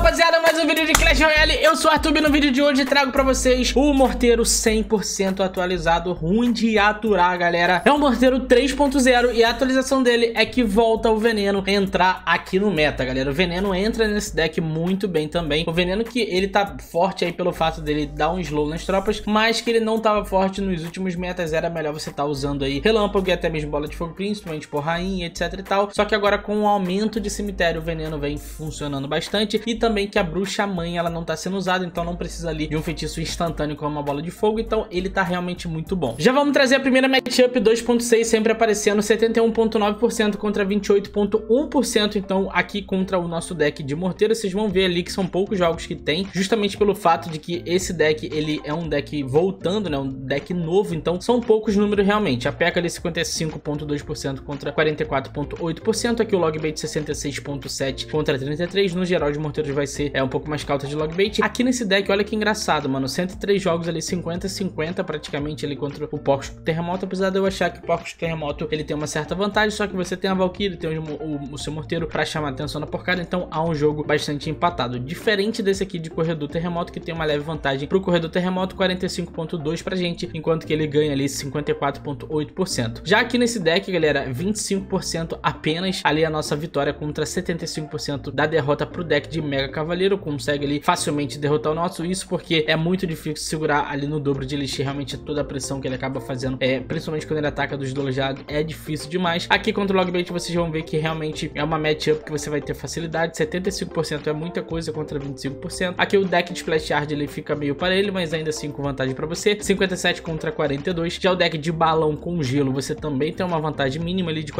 rapaziada, mais um vídeo de Clash Royale. Eu sou o Arthur e no vídeo de hoje trago pra vocês o morteiro 100% atualizado, ruim de aturar, galera. É um morteiro 3.0 e a atualização dele é que volta o veneno a entrar aqui no meta, galera. O veneno entra nesse deck muito bem também. O veneno que ele tá forte aí pelo fato dele dar um slow nas tropas, mas que ele não tava forte nos últimos metas. Era melhor você tá usando aí relâmpago e até mesmo bola de fogo, principalmente por rainha, etc e tal. Só que agora com o aumento de cemitério, o veneno vem funcionando bastante. E também que a bruxa mãe, ela não tá sendo usada, então não precisa ali de um feitiço instantâneo como uma bola de fogo. Então ele tá realmente muito bom. Já vamos trazer a primeira matchup 2.6, sempre aparecendo 71.9% contra 28.1%. Então aqui contra o nosso deck de morteiro, vocês vão ver ali que são poucos jogos que tem, justamente pelo fato de que esse deck, ele é um deck voltando, né, um deck novo, então são poucos números realmente. A P.E.K.K.A ali 55.2% contra 44.8%, aqui o Logbait 66.7% contra 33%, no geral de morteiros vai ser um pouco mais cauta de Logbait. Aqui nesse deck, olha que engraçado, mano, 103 jogos ali, 50-50 praticamente ali contra o Porcos Terremoto, apesar de eu achar que o Porcos Terremoto ele tem uma certa vantagem, só que você tem a Valkyrie, tem o seu morteiro pra chamar a atenção na porcada, então há um jogo bastante empatado. Diferente desse aqui de Corredor Terremoto, que tem uma leve vantagem pro Corredor Terremoto, 45.2% pra gente, enquanto que ele ganha ali 54.8%. Já aqui nesse deck, galera, 25% apenas ali a nossa vitória contra 75% da derrota pro deck de Mega Cavaleiro. Consegue ali facilmente derrotar o nosso, isso porque é muito difícil segurar ali no dobro de Elixir, realmente toda a pressão que ele acaba fazendo, principalmente quando ele ataca dos dois lados, é difícil demais. Aqui contra o Logbait vocês vão ver que realmente é uma matchup que você vai ter facilidade, 75% é muita coisa contra 25%. Aqui o deck de Splash Yard ele fica meio parelho, mas ainda assim com vantagem para você, 57 contra 42. Já o deck de balão com gelo, você também tem uma vantagem mínima ali de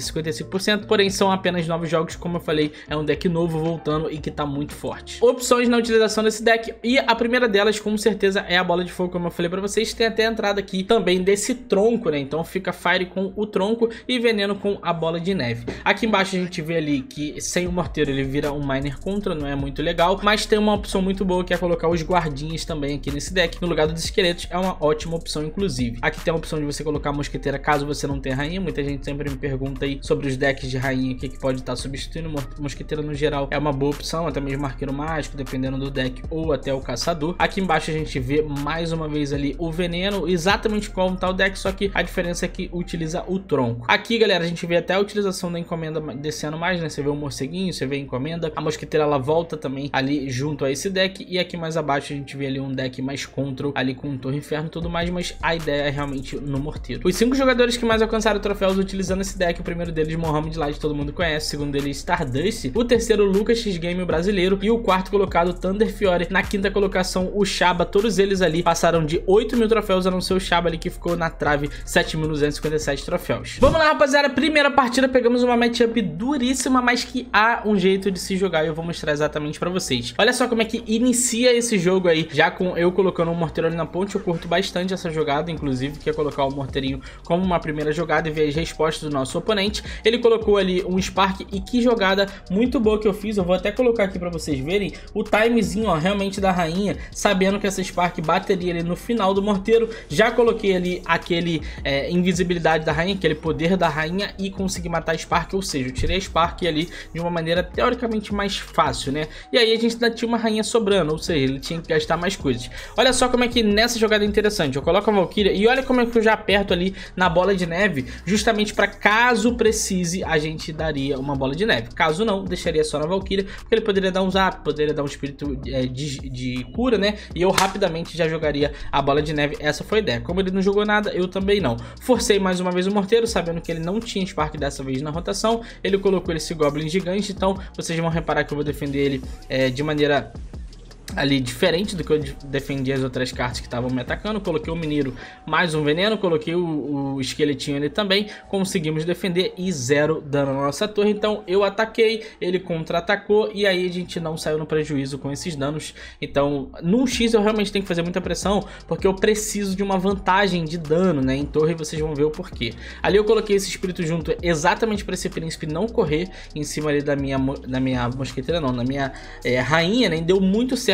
55%, porém são apenas 9 jogos, como eu falei, é um deck novo voltando e que tá muito forte. Opções na utilização desse deck, e a primeira delas com certeza é a bola de fogo, como eu falei para vocês. Tem até a entrada aqui também desse tronco, né, então fica Fire com o tronco e veneno com a bola de neve. Aqui embaixo a gente vê ali que sem o morteiro ele vira um miner contra, não é muito legal, mas tem uma opção muito boa que é colocar os guardinhas também aqui nesse deck, no lugar dos esqueletos, é uma ótima opção inclusive. Aqui tem a opção de você colocar a mosqueteira caso você não tenha rainha, muita gente sempre me pergunta aí sobre os decks de rainha, o que pode estar substituindo. Mosqueteira no geral é uma boa opção, até mesmo arqueiro mágico, dependendo do deck, ou até o caçador. Aqui embaixo a gente vê mais uma vez ali o veneno, exatamente como tá o deck, só que a diferença é que utiliza o tronco. Aqui, galera, a gente vê até a utilização da encomenda descendo mais, né? Você vê o morceguinho, você vê a encomenda, a mosqueteira ela volta também ali junto a esse deck, e aqui mais abaixo a gente vê ali um deck mais control, ali com Torre Inferno e tudo mais, mas a ideia é realmente no morteiro. Os 5 jogadores que mais alcançaram troféus utilizando esse deck, o primeiro deles Mohamed Light, todo mundo conhece, o segundo dele Stardust, o terceiro Lucas X Game brasileiro, e o quarto colocado Thunder Fiore, na quinta colocação o Shaba. Todos eles ali passaram de 8.000 troféus, a não ser o Shaba ali que ficou na trave, 7.257 troféus. Vamos lá, rapaziada, primeira partida, pegamos uma matchup duríssima, mas que há um jeito de se jogar e eu vou mostrar exatamente pra vocês. Olha só como é que inicia esse jogo aí, já com eu colocando um morteiro ali na ponte. Eu curto bastante essa jogada, inclusive, que é colocar o morteirinho como uma primeira jogada e ver as respostas do nosso oponente. Ele colocou ali um Spark, e que jogada muito boa que eu fiz. Eu vou até colocar aqui pra vocês verem o timezinho, ó, realmente da rainha, sabendo que essa Spark bateria ali no final do morteiro. Já coloquei ali aquele invisibilidade da rainha, aquele poder da rainha, e consegui matar a Spark, ou seja, eu tirei a Spark ali de uma maneira teoricamente mais fácil, né? E aí a gente ainda tinha uma rainha sobrando, ou seja, ele tinha que gastar mais coisas. Olha só como é que nessa jogada é interessante, eu coloco a Valkyria e olha como é que eu já aperto ali na bola de neve, justamente para caso precise a gente daria uma bola de neve, caso não, deixaria só na Valkyria, porque ele poderia dar um zap, poderia dar um espírito de cura, né? E eu rapidamente já jogaria a bola de neve. Essa foi a ideia. Como ele não jogou nada, eu também não. Forcei mais uma vez o morteiro, sabendo que ele não tinha Spark dessa vez na rotação. Ele colocou esse Goblin gigante, então vocês vão reparar que eu vou defender ele de maneira ali diferente do que eu defendi as outras cartas que estavam me atacando. Coloquei o mineiro mais um veneno, coloquei o esqueletinho ali também, conseguimos defender e 0 dano na nossa torre. Então eu ataquei, ele contra-atacou e aí a gente não saiu no prejuízo com esses danos. Então num X eu realmente tenho que fazer muita pressão, porque eu preciso de uma vantagem de dano, né, em torre, e vocês vão ver o porquê. Ali eu coloquei esse espírito junto exatamente para esse príncipe não correr em cima ali da minha mosqueteira, não, da minha rainha, né, e deu muito certo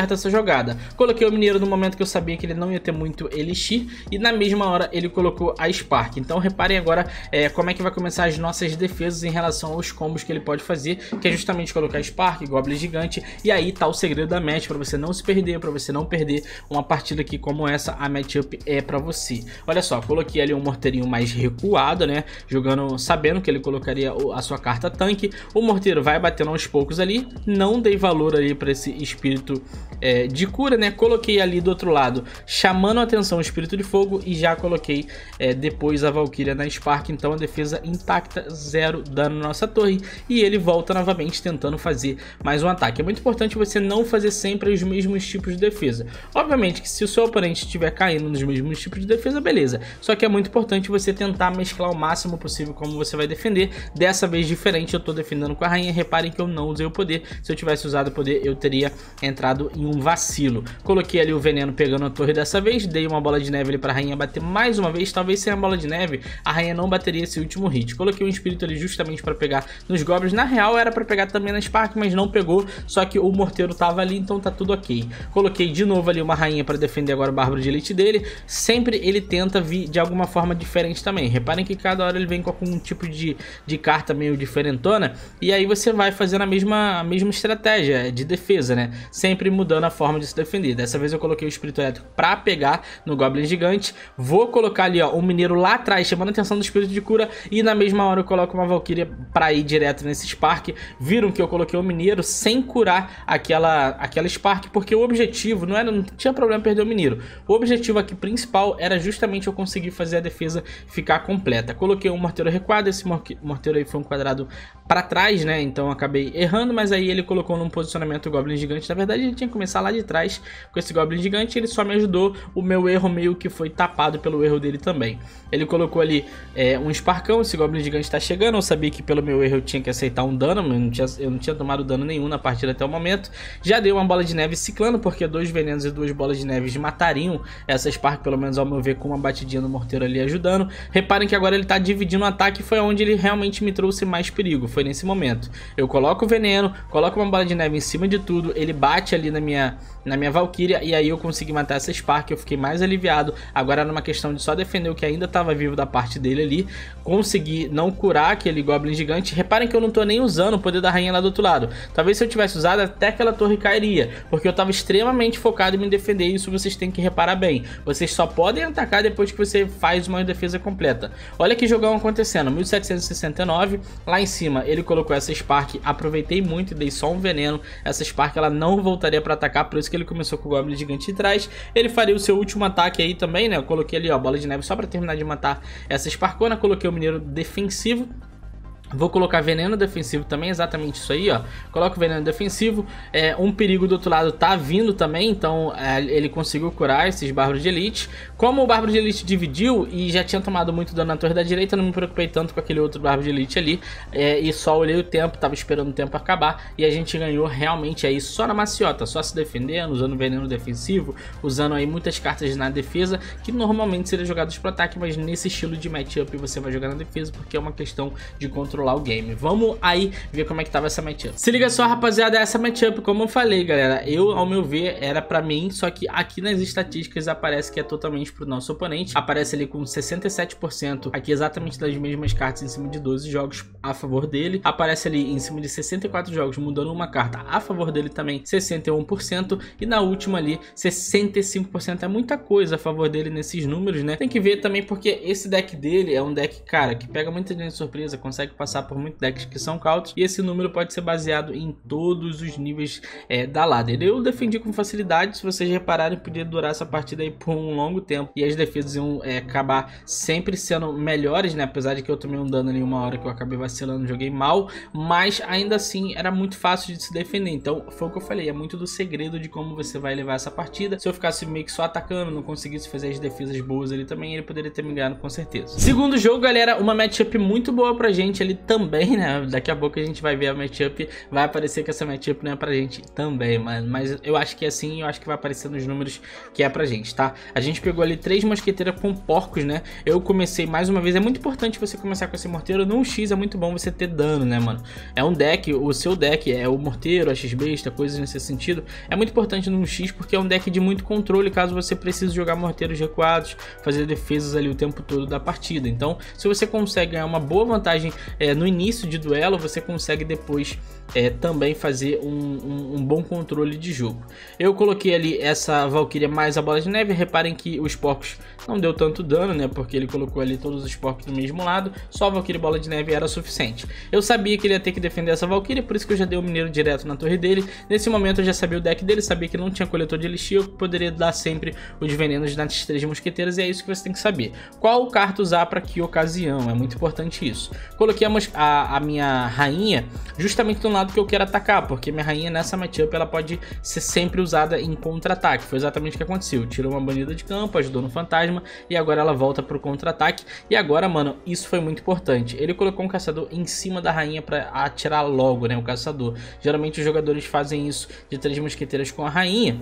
certo essa jogada. Coloquei o mineiro no momento que eu sabia que ele não ia ter muito elixir, e na mesma hora ele colocou a Spark. Então reparem agora como é que vai começar as nossas defesas em relação aos combos que ele pode fazer, que é justamente colocar Spark, Goblin Gigante, e aí tá o segredo da match, pra você não se perder, pra você não perder uma partida aqui como essa, a matchup é pra você. Olha só, coloquei ali um morteirinho mais recuado, né, jogando, sabendo que ele colocaria a sua carta tanque. O morteiro vai batendo aos poucos ali, não dei valor ali pra esse espírito de cura, né, coloquei ali do outro lado, chamando a atenção o espírito de fogo, e já coloquei depois a Valkyria na Spark. Então a defesa intacta, 0 dano na nossa torre, e ele volta novamente tentando fazer mais um ataque. É muito importante você não fazer sempre os mesmos tipos de defesa. Obviamente que se o seu oponente estiver caindo nos mesmos tipos de defesa, beleza, só que é muito importante você tentar mesclar o máximo possível como você vai defender. Dessa vez diferente, eu tô defendendo com a rainha. Reparem que eu não usei o poder, se eu tivesse usado o poder eu teria entrado em um vacilo. Coloquei ali o veneno pegando a torre dessa vez, dei uma bola de neve ali pra rainha bater mais uma vez. Talvez sem a bola de neve a rainha não bateria esse último hit. Coloquei um espírito ali justamente pra pegar nos goblins. Na real era pra pegar também na Spark, mas não pegou, só que o morteiro tava ali, então tá tudo ok. Coloquei de novo ali uma rainha pra defender agora o bárbaro de elite dele. Sempre ele tenta vir de alguma forma diferente também. Reparem que cada hora ele vem com algum tipo de carta meio diferentona, e aí você vai fazendo a mesma estratégia de defesa, né, sempre mudando a forma de se defender. Dessa vez eu coloquei o espírito elétrico pra pegar no Goblin Gigante. Vou colocar ali, ó, um mineiro lá atrás, chamando a atenção do espírito de cura, e na mesma hora eu coloco uma Valkyria pra ir direto nesse Spark. Viram que eu coloquei o mineiro sem curar aquela Spark, porque o objetivo não tinha problema perder o mineiro. O objetivo aqui principal era justamente eu conseguir fazer a defesa ficar completa. Coloquei um morteiro recuado, esse morteiro aí foi um quadrado pra trás, né, então eu acabei errando, mas aí ele colocou num posicionamento o Goblin Gigante. Na verdade ele tinha que começar lá de trás com esse Goblin Gigante, ele só me ajudou, o meu erro meio que foi tapado pelo erro dele também. Ele colocou ali um Sparkão, esse Goblin Gigante tá chegando, eu sabia que pelo meu erro eu tinha que aceitar um dano, mas eu não tinha tomado dano nenhum na partida até o momento. Já dei uma bola de neve ciclando, porque 2 venenos e 2 bolas de neve matariam essa Spark, pelo menos ao meu ver, com uma batidinha no morteiro ali ajudando. Reparem que agora ele tá dividindo o ataque, foi onde ele realmente me trouxe mais perigo, foi nesse momento. Eu coloco o veneno, coloco uma bola de neve em cima de tudo, ele bate ali na minha Valkyria, e aí eu consegui matar essa Spark, eu fiquei mais aliviado. Agora era uma questão de só defender o que ainda estava vivo da parte dele ali, consegui não curar aquele Goblin Gigante. Reparem que eu não tô nem usando o poder da rainha lá do outro lado. Talvez se eu tivesse usado, até aquela torre cairia, porque eu tava extremamente focado em me defender. Isso vocês têm que reparar bem, vocês só podem atacar depois que você faz uma defesa completa. Olha que jogão acontecendo, 1769, lá em cima ele colocou essa Spark, aproveitei muito e dei só um veneno. Essa Spark ela não voltaria para atacar, por isso que ele começou com o Goblin Gigante de trás. Ele faria o seu último ataque aí também, né, eu coloquei ali, ó, bola de neve só para terminar de matar essa Sparkona. Coloquei o mineiro defensivo. Vou colocar veneno defensivo também, exatamente isso aí, ó. Coloco veneno defensivo. Um perigo do outro lado tá vindo também, então ele conseguiu curar esses bárbaros de elite. Como o bárbaro de elite dividiu e já tinha tomado muito dano na torre da direita, não me preocupei tanto com aquele outro bárbaro de elite ali. E só olhei o tempo, tava esperando o tempo acabar, e a gente ganhou realmente aí só na maciota, só se defendendo, usando veneno defensivo, usando aí muitas cartas na defesa, que normalmente seriam jogadas pro ataque, mas nesse estilo de matchup você vai jogar na defesa, porque é uma questão de controlar o game. Vamos aí ver como é que tava essa matchup. Se liga só, rapaziada, essa matchup, como eu falei, galera, ao meu ver, era pra mim, só que aqui nas estatísticas aparece que é totalmente pro nosso oponente. Aparece ali com 67% aqui exatamente das mesmas cartas em cima de 12 jogos a favor dele. Aparece ali em cima de 64 jogos, mudando uma carta a favor dele também, 61%. E na última ali, 65%. É muita coisa a favor dele nesses números, né? Tem que ver também porque esse deck dele é um deck, cara, que pega muita gente de surpresa, consegue passar por muitos decks que são cautos, e esse número pode ser baseado em todos os níveis da ladder. Eu defendi com facilidade, se vocês repararem, podia durar essa partida aí por um longo tempo, e as defesas iam acabar sempre sendo melhores, né? Apesar de que eu tomei um dano ali uma hora que eu acabei vacilando, joguei mal, mas ainda assim era muito fácil de se defender. Então foi o que eu falei, é muito do segredo de como você vai levar essa partida. Se eu ficasse meio que só atacando, não conseguisse fazer as defesas boas ali também, ele poderia ter me ganhado com certeza. Segundo jogo, galera, uma matchup muito boa pra gente ali, dele também, né? Daqui a pouco a gente vai ver a matchup, vai aparecer que essa matchup não é pra gente também, mas eu acho que é assim, eu acho que vai aparecer nos números que é pra gente, tá? A gente pegou ali 3 mosqueteiras com porcos, né? Eu comecei mais uma vez, é muito importante você começar com esse morteiro. No X é muito bom você ter dano, né, mano? É um deck, o seu deck é o morteiro, a X-Besta, coisas nesse sentido. É muito importante no X porque é um deck de muito controle, caso você precise jogar morteiros recuados, fazer defesas ali o tempo todo da partida. Então, se você consegue ganhar uma boa vantagem no início de duelo, você consegue depois também fazer um bom controle de jogo. Eu coloquei ali essa Valkyria mais a bola de neve. Reparem que os porcos não deu tanto dano, né? Porque ele colocou ali todos os porcos do mesmo lado. Só a Valkyria bola de neve era suficiente. Eu sabia que ele ia ter que defender essa Valkyria, por isso que eu já dei o mineiro direto na torre dele. Nesse momento eu já sabia o deck dele, sabia que não tinha coletor de elixir, eu poderia dar sempre os venenos nas 3 mosqueteiras, e é isso que você tem que saber. Qual carta usar para que ocasião, é muito importante isso. Coloquei a minha rainha justamente do lado que eu quero atacar, porque minha rainha nessa matchup ela pode ser sempre usada em contra-ataque. Foi exatamente o que aconteceu, tirou uma banida de campo, ajudou no fantasma e agora ela volta pro contra-ataque. E agora, mano, isso foi muito importante, ele colocou um caçador em cima da rainha para atirar logo, né, o caçador. Geralmente os jogadores fazem isso de 3 mosqueteiras com a rainha.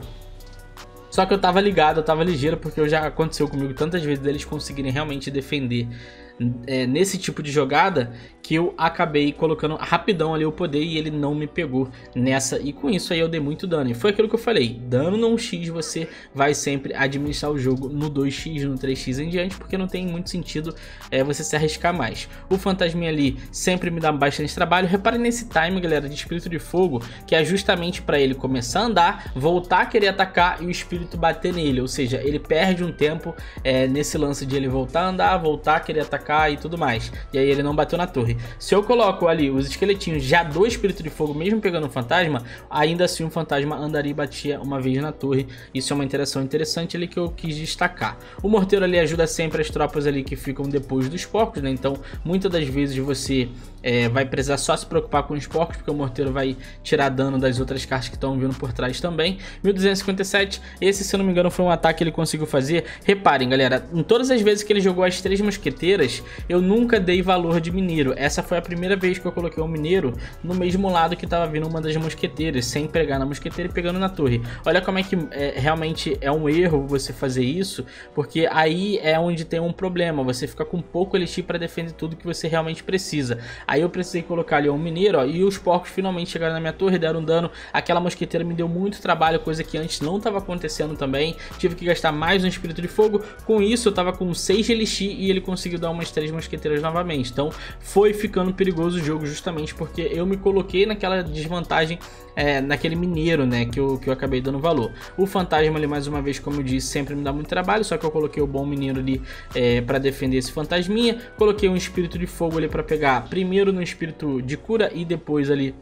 Só que eu tava ligado, eu tava ligeiro, porque já aconteceu comigo tantas vezes deles conseguirem realmente defender nesse tipo de jogada, que eu acabei colocando rapidão ali o poder e ele não me pegou nessa, e com isso aí eu dei muito dano. E foi aquilo que eu falei, dano no 1x você vai sempre administrar o jogo no 2x, no 3x em diante, porque não tem muito sentido você se arriscar mais. O fantasminha ali sempre me dá bastante trabalho. Reparem nesse time, galera, de espírito de fogo, que é justamente para ele começar a andar, voltar a querer atacar e o espírito bater nele, ou seja, ele perde um tempo nesse lance de ele voltar a andar, voltar a querer atacar e tudo mais, e aí ele não bateu na torre. Se eu coloco ali os esqueletinhos já do espírito de fogo, mesmo pegando um fantasma, ainda assim o fantasma andaria e batia uma vez na torre. Isso é uma interação interessante ali que eu quis destacar. O morteiro ali ajuda sempre as tropas ali que ficam depois dos porcos, né? Então muitas das vezes você vai precisar só se preocupar com os porcos, porque o morteiro vai tirar dano das outras cartas que estão vindo por trás também. 1257, esse, se eu não me engano, foi um ataque que ele conseguiu fazer. Reparem, galera, em todas as vezes que ele jogou as 3 mosqueteiras, eu nunca dei valor de mineiro. Essa foi a primeira vez que eu coloquei um mineiro no mesmo lado que estava vindo uma das mosqueteiras, sem pegar na mosqueteira e pegando na torre. Olha como é que realmente é um erro você fazer isso, porque aí é onde tem um problema, você fica com pouco elixir para defender tudo que você realmente precisa. Aí eu precisei colocar ali um mineiro, ó, e os porcos finalmente chegaram na minha torre, deram dano. Aquela mosqueteira me deu muito trabalho, coisa que antes não estava acontecendo também. Tive que gastar mais um espírito de fogo. Com isso eu tava com 6 de elixir e ele conseguiu dar umas 3 mosqueteiras novamente. Então foi ficando perigoso o jogo, justamente porque eu me coloquei naquela desvantagem, naquele mineiro, né, que eu acabei dando valor. O fantasma ali, mais uma vez, como eu disse, sempre me dá muito trabalho, só que eu coloquei o bom mineiro ali para defender esse fantasminha. Coloquei um espírito de fogo ali para pegar primeiro no espírito de cura e depois ali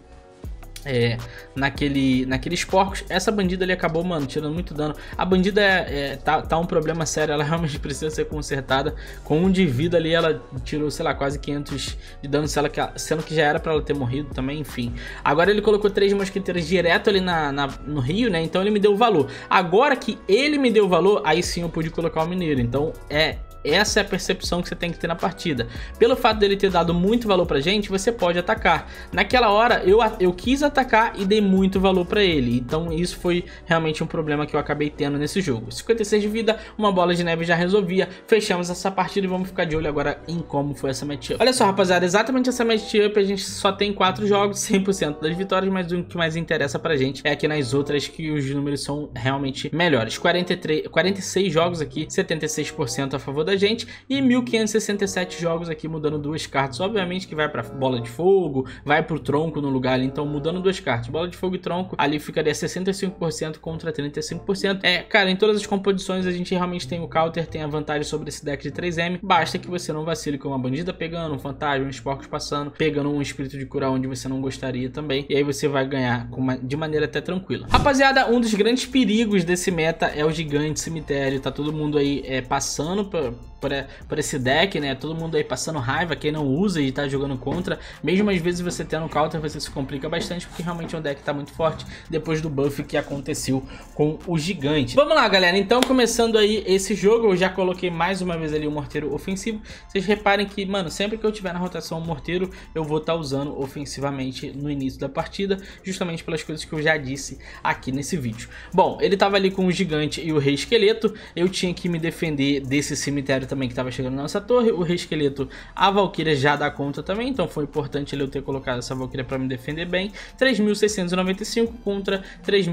naqueles porcos. Essa bandida ali acabou, mano, tirando muito dano. A bandida tá um problema sério, ela realmente precisa ser consertada. Com 1 de vida ali, ela tirou, sei lá, quase 500 de dano, sendo que já era pra ela ter morrido também, enfim. Agora ele colocou 3 mosqueteiras direto ali no rio, né, então ele me deu valor. Agora que ele me deu valor, aí sim eu pude colocar o mineiro. Então essa é a percepção que você tem que ter na partida. Pelo fato dele ter dado muito valor pra gente, você pode atacar. Naquela hora eu quis atacar e dei muito valor pra ele. Então isso foi realmente um problema que eu acabei tendo nesse jogo. 56 de vida, uma bola de neve já resolvia. Fechamos essa partida e vamos ficar de olho agora em como foi essa matchup. Olha só, rapaziada, exatamente essa matchup a gente só tem 4 jogos, 100% das vitórias, mas o que mais interessa pra gente é aqui nas outras que os números são realmente melhores. 46 jogos aqui, 76% a favor da gente, e 1567 jogos aqui mudando 2 cartas. Obviamente que vai pra bola de fogo, vai pro tronco no lugar ali, então mudando 2 cartas, bola de fogo e tronco, ali ficaria 65% contra 35%. Cara, em todas as composições a gente realmente tem o counter, tem a vantagem sobre esse deck de 3M, basta que você não vacile com uma bandida pegando, um fantasma, uns porcos passando, pegando um espírito de cura onde você não gostaria também, e aí você vai ganhar de maneira até tranquila. Rapaziada, um dos grandes perigos desse meta é o gigante cemitério. Tá todo mundo aí passando por esse deck, né? Todo mundo aí passando raiva, quem não usa e tá jogando contra. Mesmo às vezes você tendo counter, você se complica bastante, porque realmente o deck tá muito forte depois do buff que aconteceu com o gigante. Vamos lá, galera. Então, começando aí esse jogo, eu já coloquei mais uma vez ali o morteiro ofensivo. Vocês reparem que, mano, sempre que eu tiver na rotação o morteiro, eu vou estar usando ofensivamente no início da partida, justamente pelas coisas que eu já disse aqui nesse vídeo. Bom, ele tava ali com o gigante e o rei esqueleto. Eu tinha que me defender desse cemitério também que tava chegando na nossa torre. O rei esqueleto, a Valkyria já dá conta também, então foi importante eu ter colocado essa Valkyria para me defender bem. 3.695 contra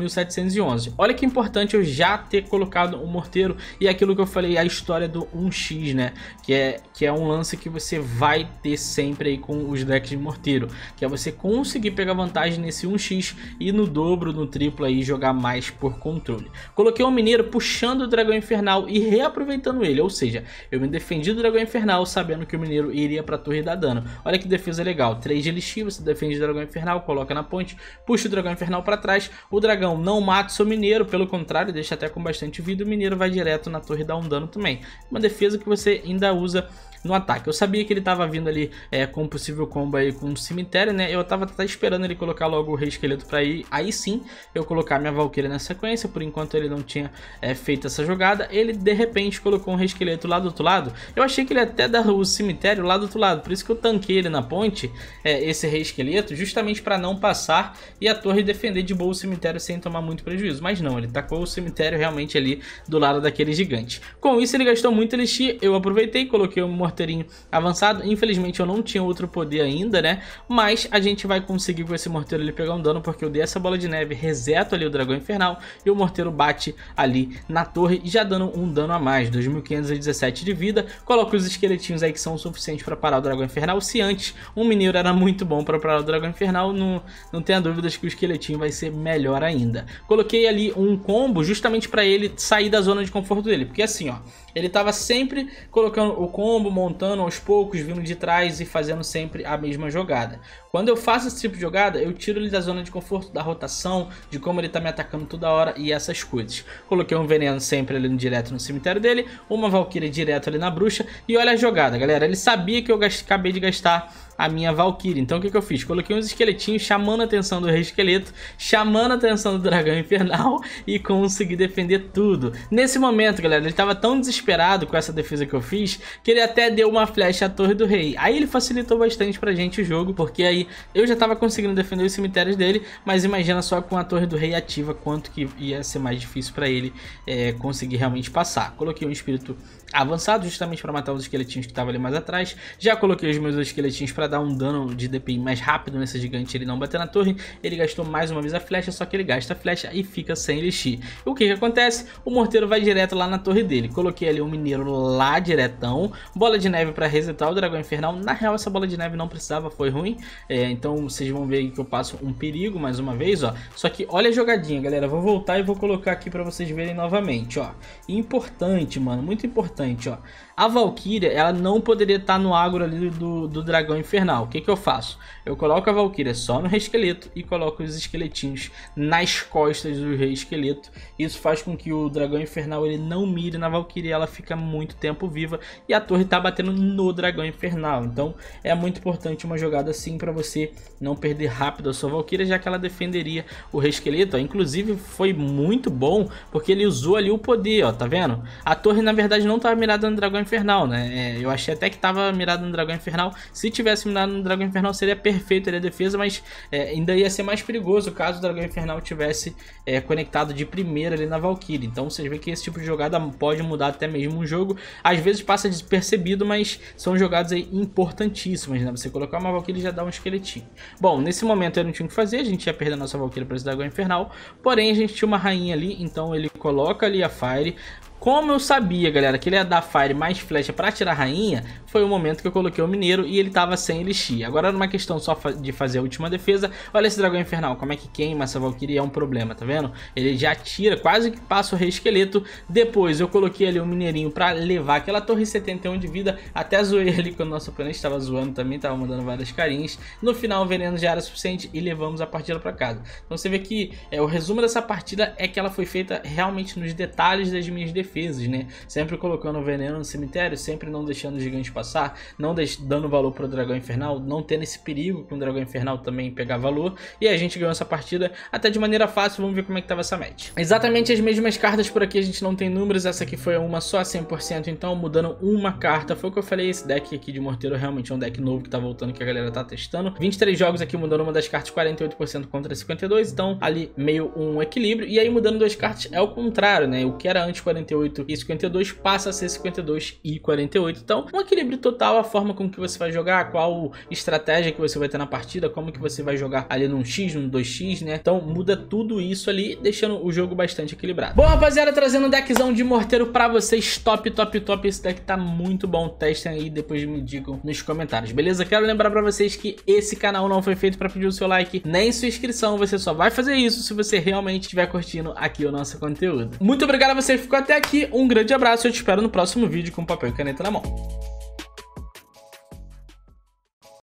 3.711. Olha que importante eu já ter colocado o morteiro, e aquilo que eu falei, a história do 1x, né? Que é um lance que você vai ter sempre aí com os decks de morteiro, que é você conseguir pegar vantagem nesse 1x e no dobro, no triplo aí, jogar mais por controle. Coloquei um mineiro puxando o dragão infernal e reaproveitando ele, ou seja, eu me defendi do dragão infernal sabendo que o mineiro iria para a torre dar dano. Olha que defesa legal, 3 de elixir, você defende o dragão infernal, coloca na ponte, puxa o dragão infernal para trás, o dragão não mata o seu mineiro, pelo contrário, deixa até com bastante vida, o mineiro vai direto na torre e dá um dano também. Uma defesa que você ainda usa no ataque. Eu sabia que ele tava vindo ali com um possível combo aí com um cemitério, né? Eu tava até esperando ele colocar logo o rei esqueleto pra ir. Aí sim, eu colocar minha Valkyria na sequência. Por enquanto ele não tinha feito essa jogada. Ele de repente colocou um rei esqueleto lá do outro lado. Eu achei que ele até dar o cemitério lá do outro lado. Por isso que eu tanquei ele na ponte, esse rei esqueleto, justamente pra não passar e a torre defender de boa o cemitério sem tomar muito prejuízo. Mas não, ele tacou o cemitério realmente ali do lado daquele gigante. Com isso ele gastou muito elixir. Eu aproveitei, coloquei o morteirinho avançado. Infelizmente eu não tinha outro poder ainda, né? Mas a gente vai conseguir com esse morteiro ele pegar um dano, porque eu dei essa bola de neve, reseto ali o dragão infernal e o morteiro bate ali na torre, já dando um dano a mais, 2.517 de vida. Coloco os esqueletinhos aí que são o suficiente para parar o dragão infernal. Se antes um mineiro era muito bom para parar o dragão infernal, não tenha dúvidas que o esqueletinho vai ser melhor ainda. Coloquei ali um combo justamente para ele sair da zona de conforto dele, porque assim, ó, ele tava sempre colocando o combo, montando aos poucos, vindo de trás e fazendo sempre a mesma jogada. Quando eu faço esse tipo de jogada, eu tiro ele da zona de conforto, da rotação, de como ele tá me atacando toda hora e essas coisas. Coloquei um veneno sempre ali direto no cemitério dele, uma Valkyria direto ali na bruxa, e olha a jogada, galera. Ele sabia que eu acabei de gastar a minha Valkyria, então o que eu fiz? Coloquei uns esqueletinhos chamando a atenção do rei esqueleto, chamando a atenção do dragão infernal e consegui defender tudo. Nesse momento, galera, ele tava tão desesperado com essa defesa que eu fiz, que ele até deu uma flecha à torre do rei. Aí ele facilitou bastante pra gente o jogo, porque aí eu já tava conseguindo defender os cemitérios dele, mas imagina só com a torre do rei ativa quanto que ia ser mais difícil pra ele conseguir realmente passar. Coloquei um espírito avançado justamente para matar os esqueletinhos que estavam ali mais atrás. Já coloquei os meus esqueletinhos para dar um dano de DPI mais rápido nesse gigante, ele não bater na torre. Ele gastou mais uma vez a flecha, só que ele gasta a flecha e fica sem elixir. O que acontece? O morteiro vai direto lá na torre dele. Coloquei ali um mineiro lá diretão, bola de neve para resetar o dragão infernal. Na real essa bola de neve não precisava, foi ruim, então vocês vão ver aí que eu passo um perigo mais uma vez, ó. Só que olha a jogadinha, galera, vou voltar e vou colocar aqui para vocês verem novamente, ó. Importante, mano, muito importante. Ó, a Valkyria, ela não poderia estar no agro ali do dragão infernal. O que eu faço? Eu coloco a Valkyria só no rei esqueleto e coloco os esqueletinhos nas costas do rei esqueleto. Isso faz com que o dragão infernal ele não mire na Valkyria, ela fica muito tempo viva e a torre tá batendo no dragão infernal. Então é muito importante uma jogada assim para você não perder rápido a sua Valkyria, já que ela defenderia o rei esqueleto. Ó, inclusive foi muito bom porque ele usou ali o poder, ó, tá vendo? A torre na verdade não tá mirada no dragão infernal, né? Eu achei até que tava mirado no dragão infernal. Se tivesse mirado no dragão infernal seria perfeito a defesa, mas ainda ia ser mais perigoso caso o dragão infernal tivesse conectado de primeira ali na Valkyria. Então vocês veem que esse tipo de jogada pode mudar até mesmo um jogo. Às vezes passa despercebido, mas são jogadas aí importantíssimas, né? Você colocar uma Valkyria e já dá um esqueletinho. Bom, nesse momento eu não tinha o que fazer, a gente ia perder a nossa Valkyria para esse dragão infernal, porém a gente tinha uma rainha ali, então ele coloca ali a Fire. Como eu sabia, galera, que ele ia dar Fire mais flecha para tirar a rainha, foi o momento que eu coloquei o mineiro e ele tava sem elixir. Agora numa questão só de fazer a última defesa, olha esse dragão infernal, como é que queima essa Valkyria, é um problema, tá vendo? Ele já tira, quase que passa o rei esqueleto. Depois eu coloquei ali um mineirinho para levar aquela torre 71 de vida, até zoei ali quando o nosso oponente estava zoando também, tava mandando várias carinhas. No final o veneno já era suficiente e levamos a partida para casa. Então você vê que o resumo dessa partida é que ela foi feita realmente nos detalhes das minhas defesas. defesas, né? Sempre colocando veneno no cemitério, sempre não deixando o gigante passar, não dando valor pro dragão infernal, não tendo esse perigo com o dragão infernal também pegar valor. E a gente ganhou essa partida até de maneira fácil. Vamos ver como é que tava essa match. Exatamente as mesmas cartas por aqui, a gente não tem números. Essa aqui foi uma só 100%, então mudando uma carta. Foi o que eu falei, esse deck aqui de morteiro realmente é um deck novo que tá voltando, que a galera tá testando. 23 jogos aqui, mudando uma das cartas, 48% contra 52%, então ali meio um equilíbrio. E aí mudando duas cartas é o contrário, né? O que era antes 48 e 52 passa a ser 52 e 48. Então um equilíbrio total, a forma com que você vai jogar, qual estratégia que você vai ter na partida, como que você vai jogar ali num X, num 2x, né? Então muda tudo isso ali, deixando o jogo bastante equilibrado. Bom, rapaziada, trazendo um deckzão de morteiro pra vocês, top, top, top. Esse deck tá muito bom, testem aí, depois me digam nos comentários, beleza? Quero lembrar pra vocês que esse canal não foi feito pra pedir o seu like, nem sua inscrição, você só vai fazer isso se você realmente estiver curtindo aqui o nosso conteúdo. Muito obrigado a você que ficou até aqui, um grande abraço, eu te espero no próximo vídeo com papel e caneta na mão.